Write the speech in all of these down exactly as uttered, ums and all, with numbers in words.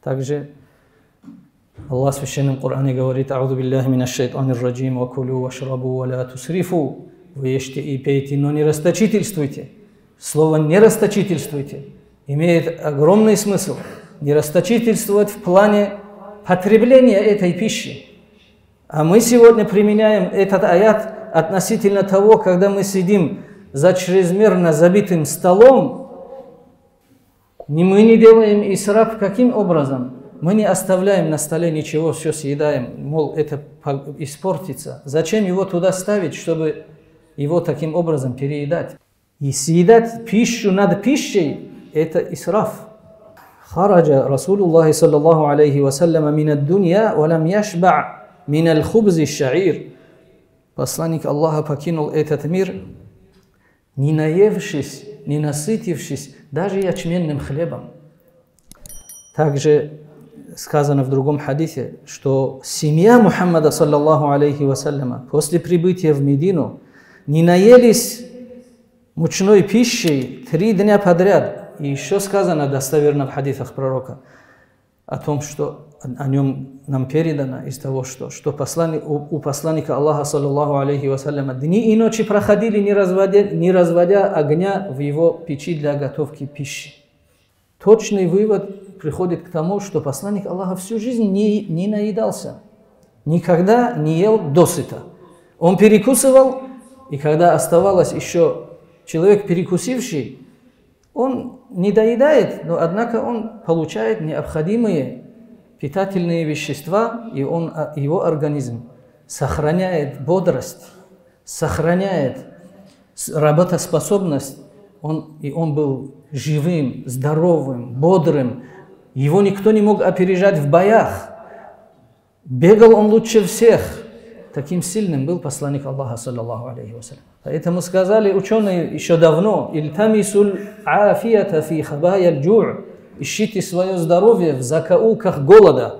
Также Аллах в Священном Коране говорит: «А'уду биллахи минаш шайтанир раджим, ва кулу вашрабу, ва ля тусрифу». Вы ешьте и пейте, но не расточительствуйте. Слово «не расточительствуйте» имеет огромный смысл. Не расточительствовать в плане потребления этой пищи. А мы сегодня применяем этот аят относительно того, когда мы сидим за чрезмерно забитым столом, не мы не делаем исраф каким образом? Мы не оставляем на столе ничего, все съедаем, мол, это испортится. Зачем его туда ставить, чтобы его таким образом переедать? И съедать пищу над пищей – это исраф. Хараджа Расулуллахи саллаллаху алейхи вассаляма минад дунья валам яшба' минал хубзи шаир. Посланник Аллаха покинул этот мир, не наевшись, не насытившись даже ячменным хлебом. Также сказано в другом хадисе, что семья Мухаммада саллаллаху алейхи вассаляма после прибытия в Медину не наелись мучной пищей три дня подряд. И еще сказано достоверно в хадисах пророка о том, что о нем нам передано из того, что, что посланник, у, у посланника Аллаха саллаллаху алейхи вассаляма дни и ночи проходили, не разводя, не разводя огня в его печи для готовки пищи. Точный вывод приходит к тому, что посланник Аллаха всю жизнь не, не наедался, никогда не ел досыта. Он перекусывал, и когда оставалось еще человек перекусивший, он не доедает, но однако он получает необходимые питательные вещества, и он, его организм сохраняет бодрость, сохраняет работоспособность, он, и он был живым, здоровым, бодрым. Его никто не мог опережать в боях. Бегал он лучше всех. Таким сильным был посланник Аллаха, саллаллаху алейхи вассалям. Поэтому сказали ученые еще давно: «Ильтамисуль афията фи хабая аль-джу'ь». Ищите свое здоровье в закоулках голода.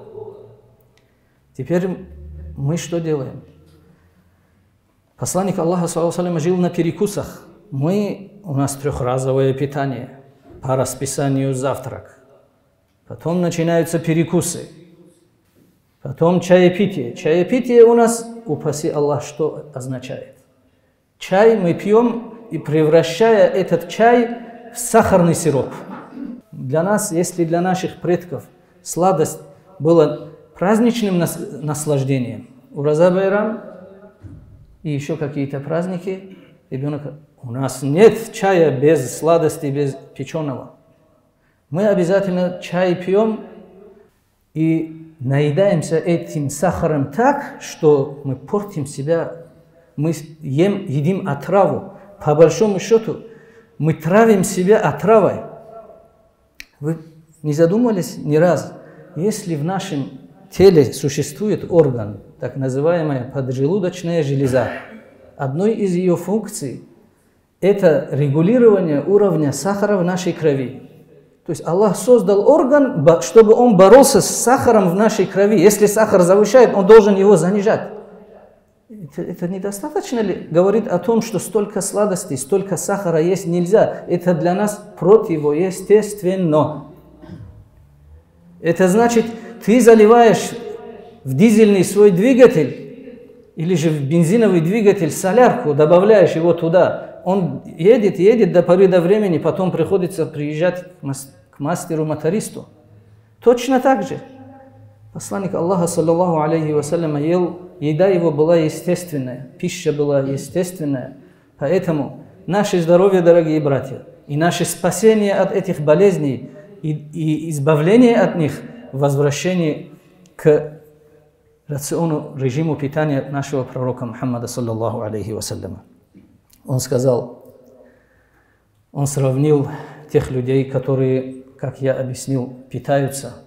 Теперь мы что делаем? Посланник Аллаха, саллаллаху алейхи вассалям, жил на перекусах. Мы, у нас трехразовое питание, по расписанию завтрак. Потом начинаются перекусы. Потом чаепитие. Чаепитие у нас, упаси Аллах, что означает? Чай мы пьем, и превращая этот чай в сахарный сироп. Для нас, если для наших предков сладость была праздничным наслаждением, ураза байрам и еще какие-то праздники, ребенок, у нас нет чая без сладости, без печеного. Мы обязательно чай пьем и наедаемся этим сахаром так, что мы портим себя, мы ем, едим отраву. По большому счету, мы травим себя отравой. Вы не задумались ни разу, если в нашем теле существует орган, так называемая поджелудочная железа, одной из ее функций – это регулирование уровня сахара в нашей крови. То есть Аллах создал орган, чтобы он боролся с сахаром в нашей крови. Если сахар завышает, он должен его занижать. Это, это недостаточно ли говорит о том, что столько сладостей, столько сахара есть нельзя? Это для нас противоестественно. Это значит, ты заливаешь в дизельный свой двигатель или же в бензиновый двигатель солярку, добавляешь его туда. Он едет, едет до поры до времени, потом приходится приезжать к мастеру-мотористу. Точно так же. Посланник Аллаха, саллаллаху алейхи вассалям, ел, еда его была естественная, пища была естественная. Поэтому наше здоровье, дорогие братья, и наше спасение от этих болезней, и, и избавление от них, возвращение к рациону, режиму питания нашего пророка Мухаммада, саллаллаху алейхи вассалям. Он сказал, он сравнил тех людей, которые, как я объяснил, питаются,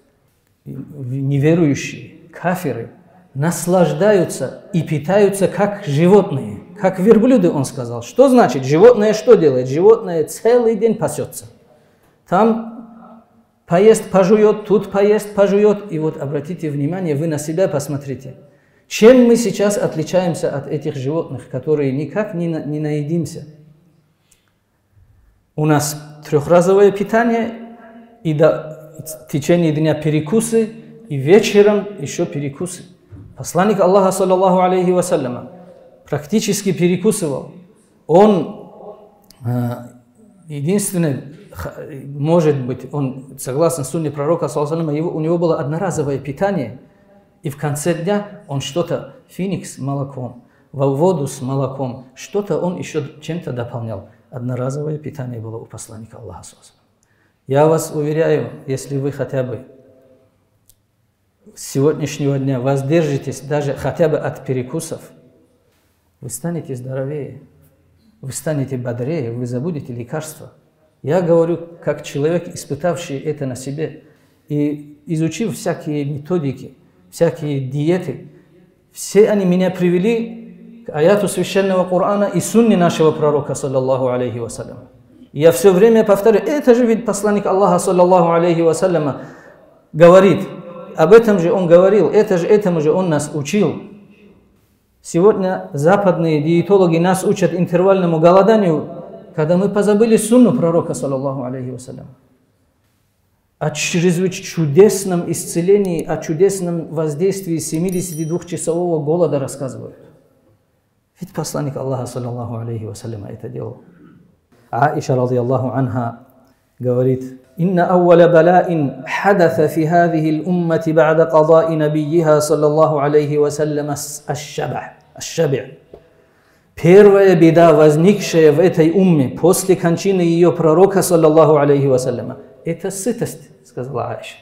неверующие, кафиры, наслаждаются и питаются как животные, как верблюды, он сказал. Что значит? Животное что делает? Животное целый день пасется. Там поест, пожует, тут поест, пожует. И вот обратите внимание, вы на себя посмотрите. Чем мы сейчас отличаемся от этих животных, которые никак не, на, не наедимся? У нас трехразовое питание, и, да, в течение дня перекусы, и вечером еще перекусы. Посланник Аллаха, саллаллаху алейхи вассаляма, практически перекусывал. Он единственное, может быть, он, согласно сунне пророка, саллаллаху алейхи вассаляма, у него было одноразовое питание, и в конце дня он что-то, финик с молоком, во воду с молоком, что-то он еще чем-то дополнял. Одноразовое питание было у посланника Аллаха. Я вас уверяю, если вы хотя бы с сегодняшнего дня воздержитесь даже хотя бы от перекусов, вы станете здоровее, вы станете бодрее, вы забудете лекарства. Я говорю, как человек, испытавший это на себе и изучив всякие методики, всякие диеты, все они меня привели к аяту священного Корана и сунне нашего пророка, саллаллаху алейхи вассалям. Я все время повторяю, это же ведь посланник Аллаха, саллаллаху алейхи вассаляма, говорит. Об этом же он говорил, это же, этому же он нас учил. Сегодня западные диетологи нас учат интервальному голоданию, когда мы позабыли сунну пророка, саллаллаху алейхи вассалям. О чрезвычайно чудесном исцелении, о чудесном воздействии семидесятидвухчасового голода рассказывают. Ведь посланник Аллаха, саллаллаху алейхи вассалям, это делал. Аиша, радiyallahu анха, говорит: «Инна ауаля балаин хадатha фи хазихи л-уммати ба'да qaда'i набийиха, саллаллаху алейхи вассалям, аш-шаб'ь». Первая беда, возникшая в этой умме после кончины ее пророка, саллаллаху алейхи вассалям, это сытость, сказала Аиша.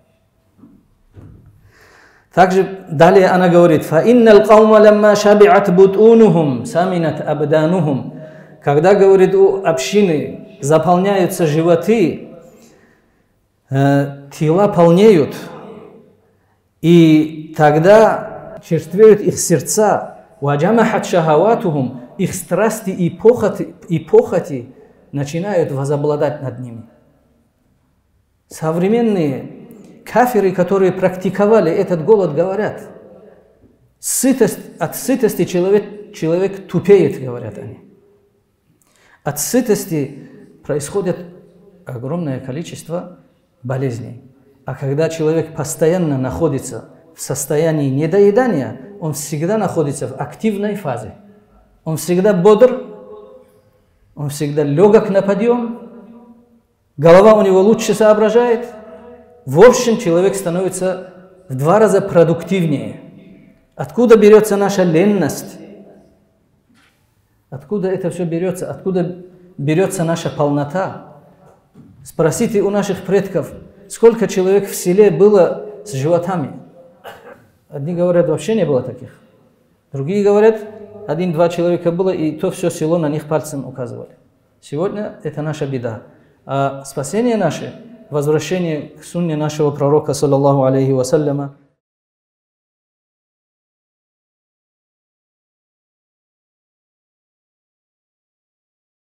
Также далее она говорит: «Фа-инна л-каума ламма шаби'ат бутунухум, саминат абданухум». Когда, говорит, у общины заполняются животы, э, тела полнеют, и тогда черствеют их сердца, ваджамахат шахаватухум, их страсти и похоти, и похоти начинают возобладать над ними. Современные кафиры, которые практиковали этот голод, говорят, сытость, от сытости человек, человек тупеет, говорят они. От сытости происходит огромное количество болезней. А когда человек постоянно находится в состоянии недоедания, он всегда находится в активной фазе. Он всегда бодр, он всегда легок на подъем, голова у него лучше соображает. В общем, человек становится в два раза продуктивнее. Откуда берется наша ленность? Откуда это все берется? Откуда берется наша полнота? Спросите у наших предков, сколько человек в селе было с животами. Одни говорят, вообще не было таких. Другие говорят, один-два человека было, и то все село на них пальцем указывали. Сегодня это наша беда. А спасение наше, возвращение к сунне нашего пророка, саллаллаху алейхи вассаляма,